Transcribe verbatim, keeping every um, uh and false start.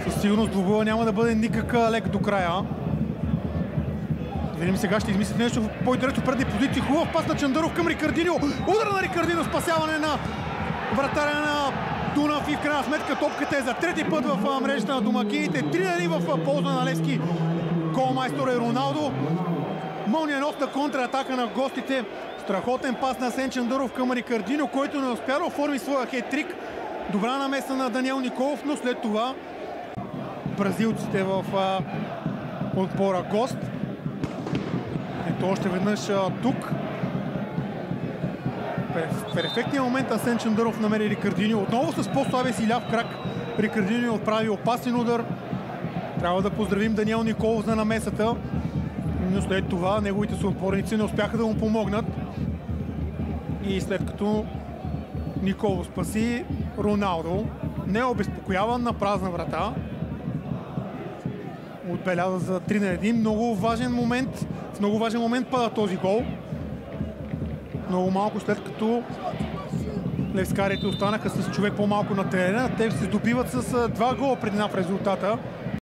Със сигурност двубоя няма да бъде никак лек до края. Видим сега ще измислят нещо в по-интересно предни позиции. Хубав пас на Чандаров към Рикардиньо. Удар на Рикардиньо, спасяване на вратаря на Дунав и в крайна сметка топката е за трети път в мрежата на домакините. три на един в полза на Левски. Голмайстор е Роналдо. Мълниеносна контратака на гостите. Страхотен пас на Асен Чандаров към Рикардиньо, който не успя да оформи своя хет-трик. Добра намеса на Даниел Николов, но след това бразилците в а, отбора гост. Ето още веднъж а, тук. В перфектния момент Асен Чандаров намери Рикардиньо. Отново с по-слабия си ляв крак Рикардиньо отправи опасен удар. Трябва да поздравим Даниел Николов за намесата. Но след това неговите съотборници не успяха да му помогнат. И след като Николов спаси, Роналдо не е обезпокояван на празна врата. Отбеляза за три на един. Много важен момент. В много важен момент пада този гол. Много малко след като левскарите останаха с човек по-малко на терена. Те се здобиват с два гола предина в резултата.